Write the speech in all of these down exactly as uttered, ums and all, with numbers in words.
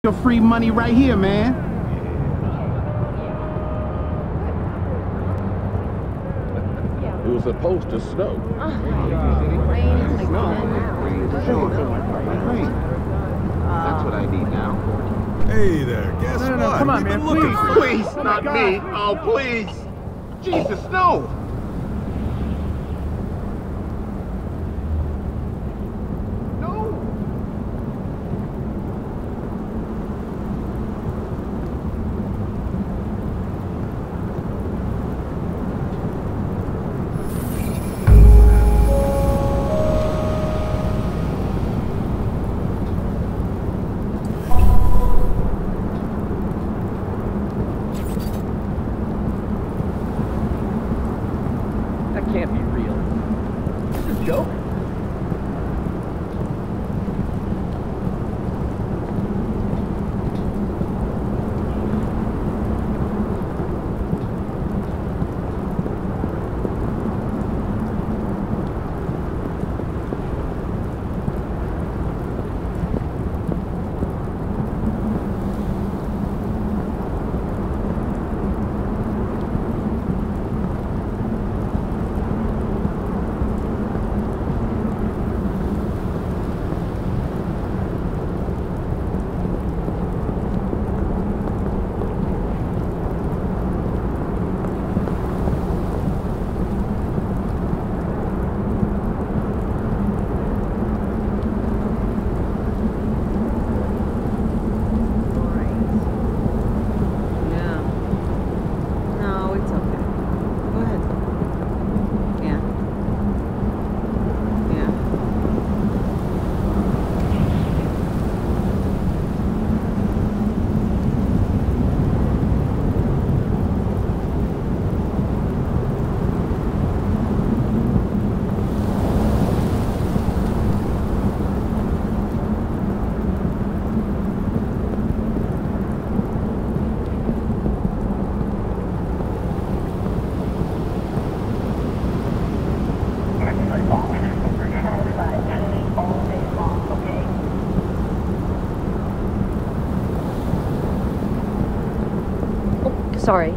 Your free money right here, man. It was supposed to snow. That's what I need now. Hey there, guess No, no, no, what? come on, We've man, been looking for please. you. Please, not me. Oh, please. Jesus, no. No. That can't be real. This is a joke? Yeah. No, it's okay. Go ahead. Yeah. Yeah. Oh, sorry.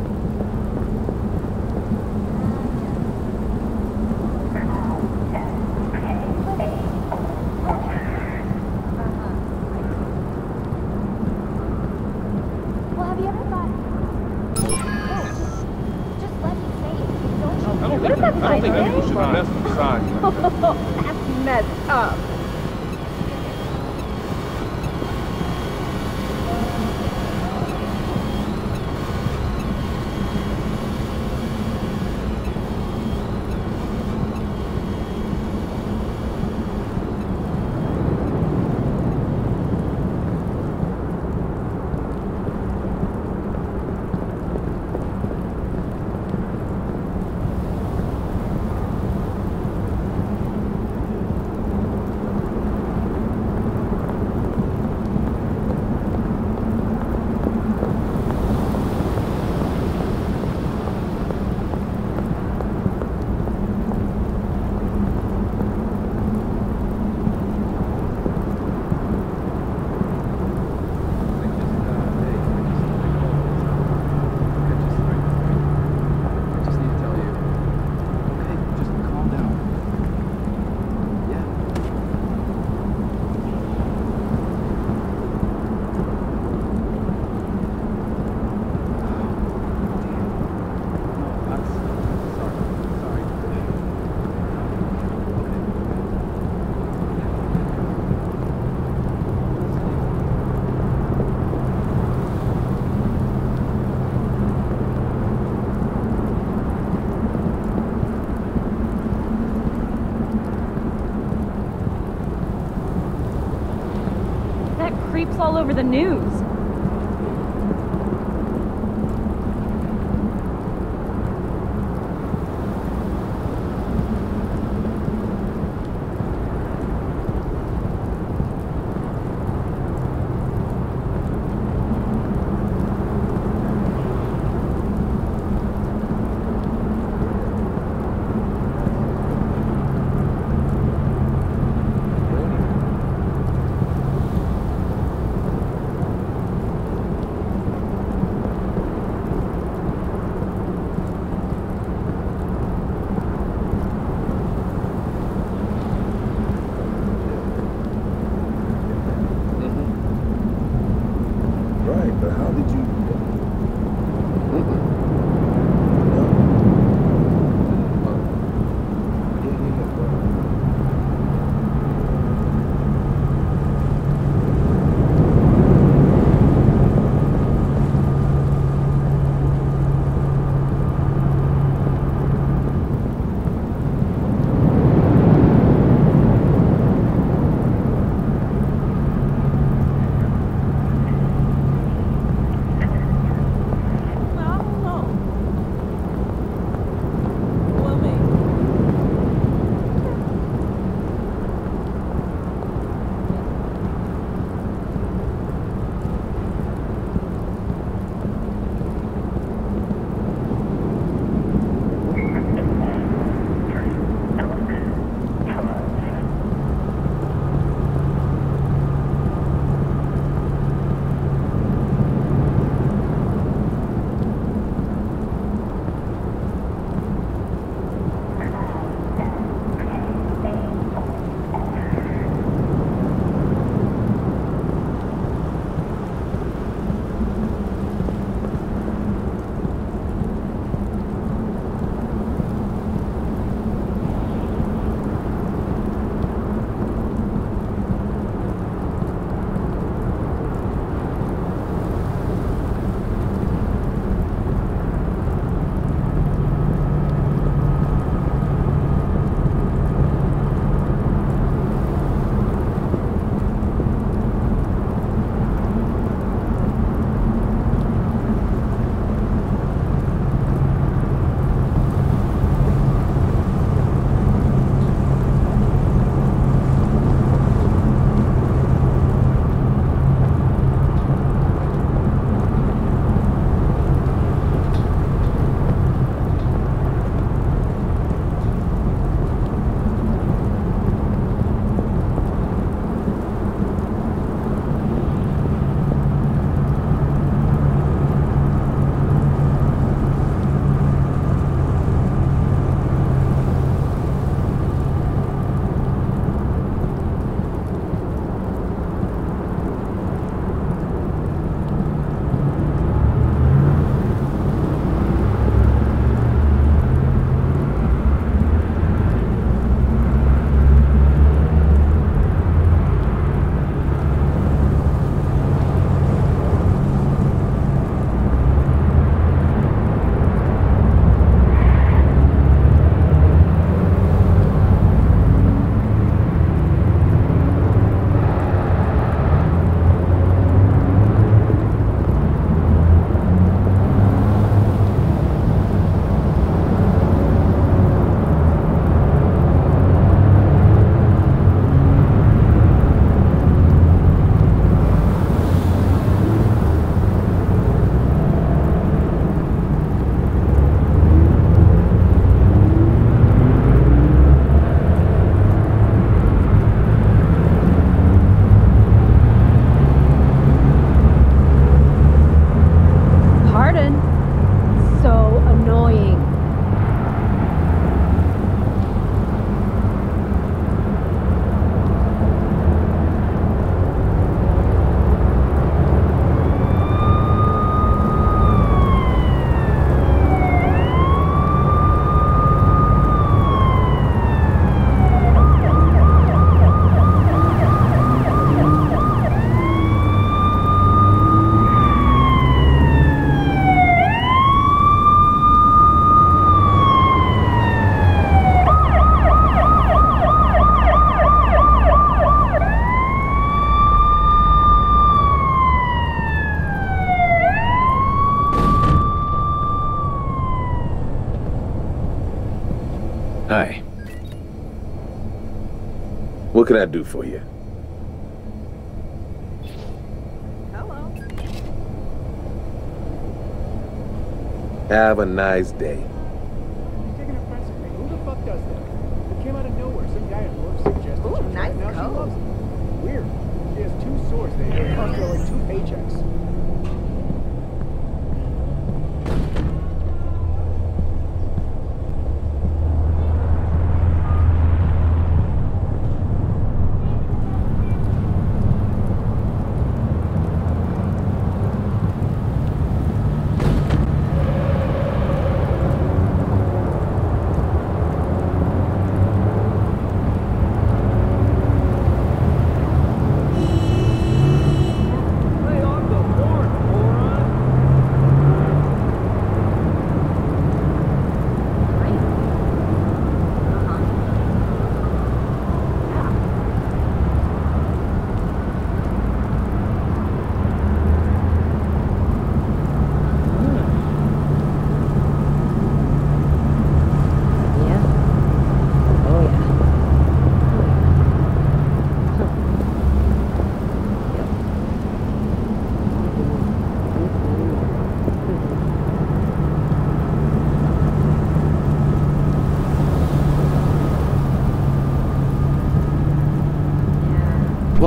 Well, have you ever thought? Just let me say it. Don't I don't you? think, I don't think people should mess with signs. That's messed up. That creeps all over the news. right, but how did you... Mm-mm. Hi. What can I do for you? Hello. Have a nice day. You're taking offense at me. Who the fuck does that? It came out of nowhere. Some guy at work suggested Ooh, she try it. nice Now she coat. loves it. Weird. She has two swords. They cost her like two paychecks.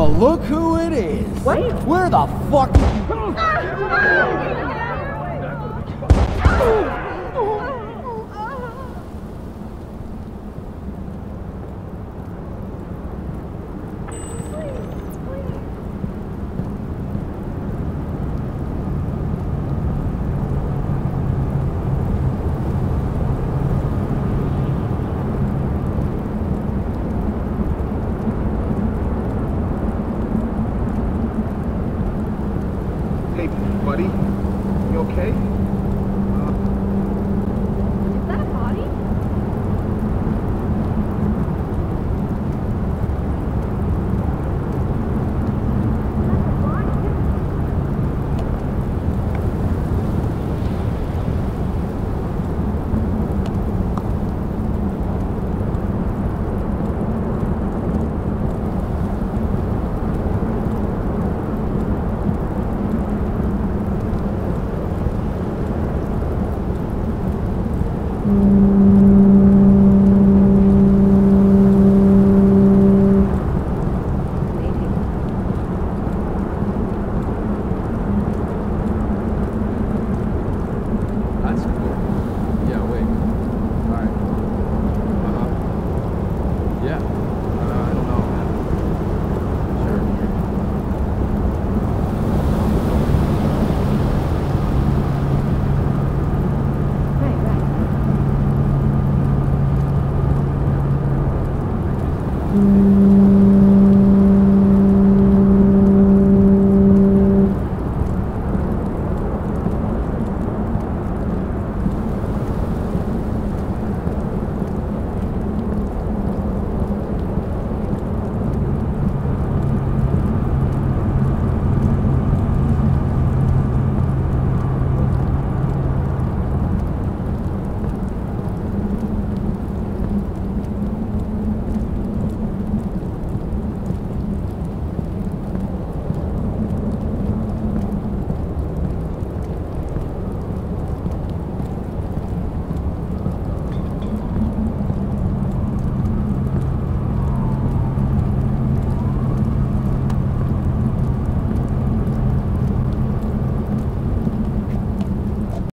Well, look who it is. Wait. Where the fuck? Hey, buddy. You okay?